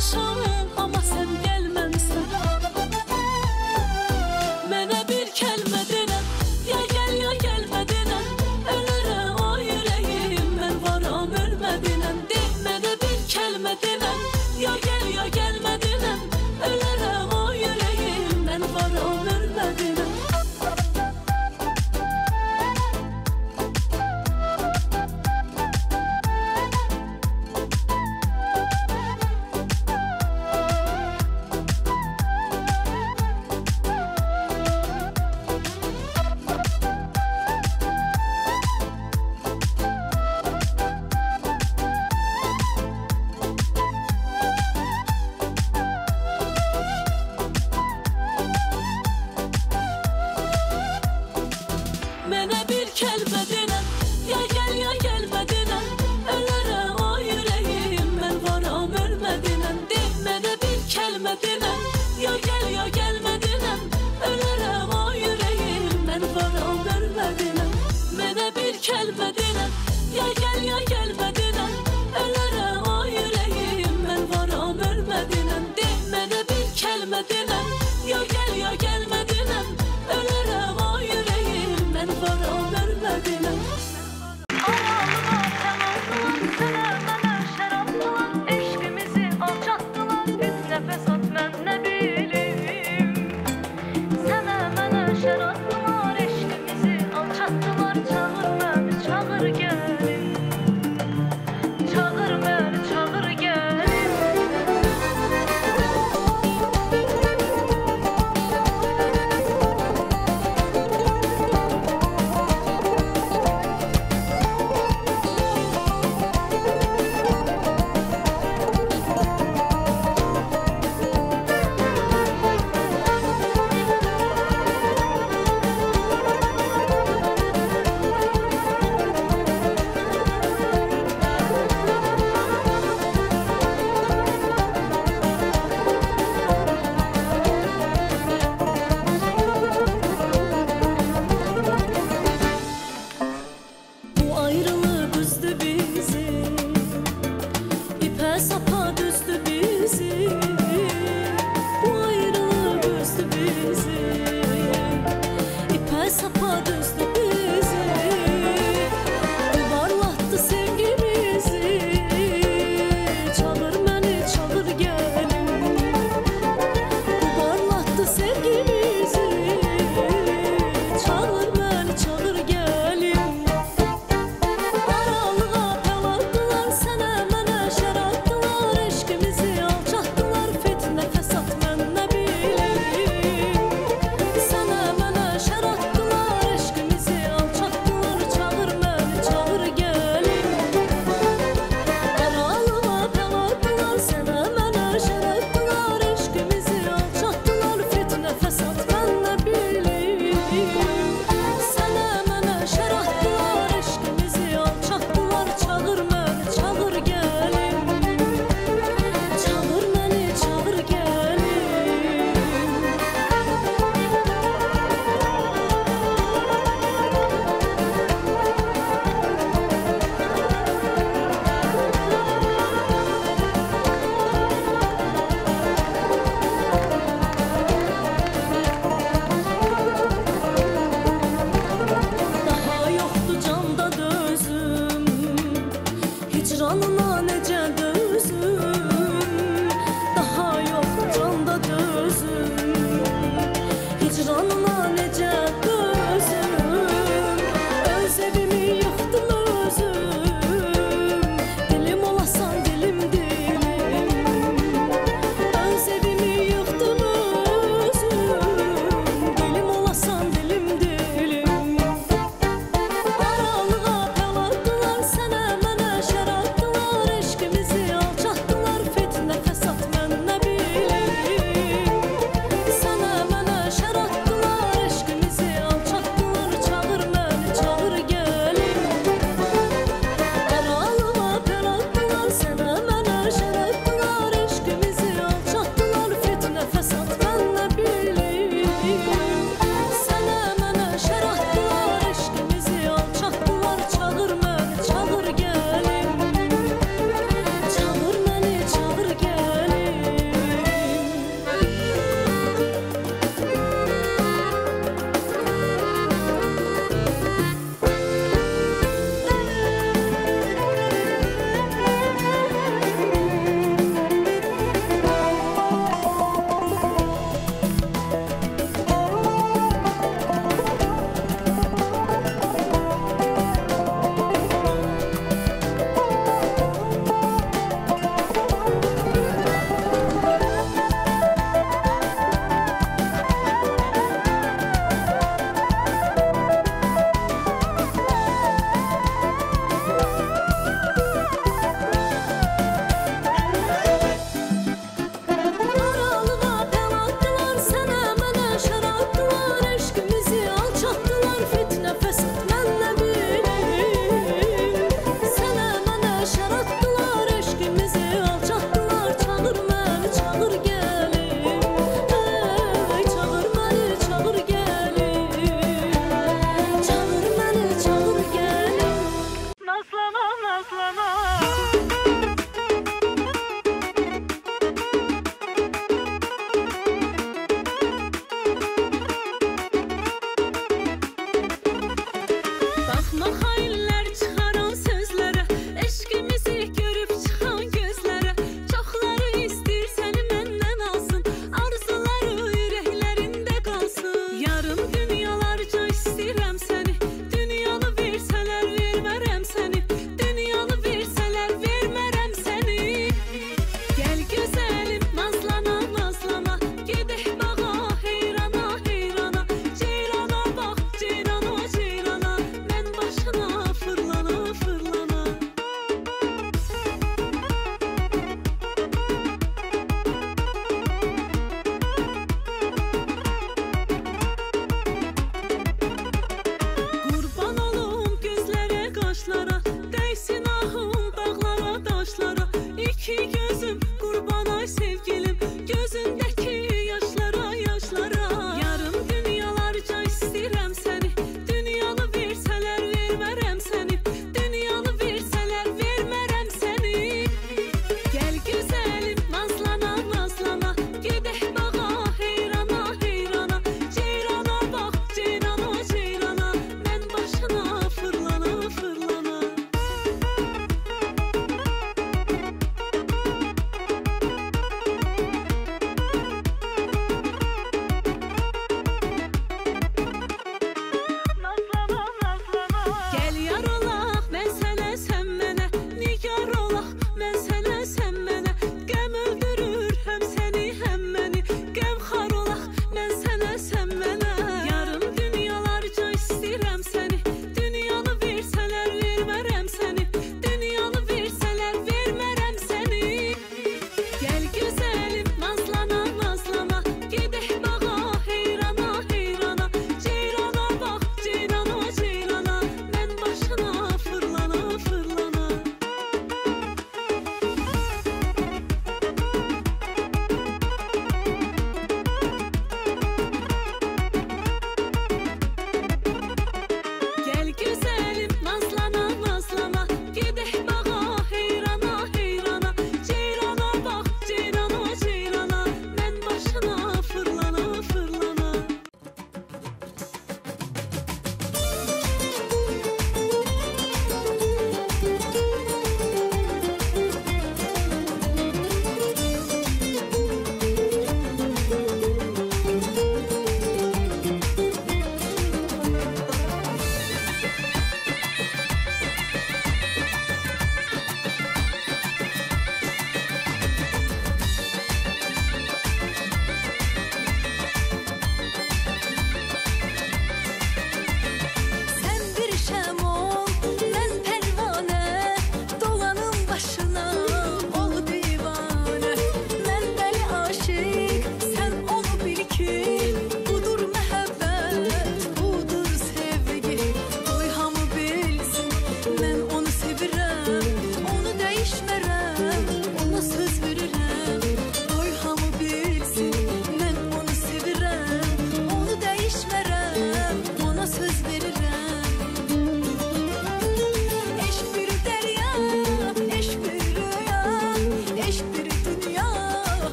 yazmışam, amma sən gəlməmsən. Mənə bir kəlmə denən, ya gəl ya gəlmə denən, ölürəm o ürəyim, mən varam ölmə denən. De, mənə bir kəlmə denən, ya gəl ya gəlmə denən, ölürəm o ürəyim, mən varam ölmə denən. Mənə bir kəlmə denən, ya gəl ya gəlmə denən, ölürəm o ürəyim, mən varam ölmə denən. De, mənə bir kəlmə denən, ya gəl ya gəlmə denən, ölürəm o ürəyim, mən varam ölmə denən. Mənə bir kəlmə denən, ya gəl ya gəlmə denən, ölürəm o ürəyim, mən varam ölmə denən. De, mənə bir kəlmə denən, ya gəl ya gəlmə denən, ölürəm o ürəyim, mən varam ölmə denən. Aralığa təmandılar, sənə mənə şərabdılar, eşqimizi alçatdılar, fitnə fəsad mən nə bilim. Sənə mənə şərabdılar, eşqimizi alçatdılar, çağır məni, çağır gəlin. Çağır məni, çağır gəlin. Bu ayrılık üzdü bizi, ipə sapa düzdü bizi. Bu ayrılık üzdü bizi, ipə sapa düzdü bizi. Yuvarlattı sevgimizi, çağır məni, çağır gəlin. Yuvarlattı sevgimizi, çağır məni, çağır gəlin. Aralığa pəlandılar, sənə mənə şərabdılar, eşqimizi alçatdılar, fitnə fəsad mən nə bilim. Sənə mənə şərabdılar, eşqimizi alçatdılar, çağır məni, çağır gəlin. Aralığa pəlandılar, sənə mənə şərabdılar, eşqimizi alçatdılar, fitnə fəsad mən nə bilim. Sənə mənə şərabdılar, eşqimizi alçatdılar, çağır məni, çağır gəlin. Çağır məni, çağır gəlin. Daha yoxdur canda dözüm, hicranına necə dözüm. Daha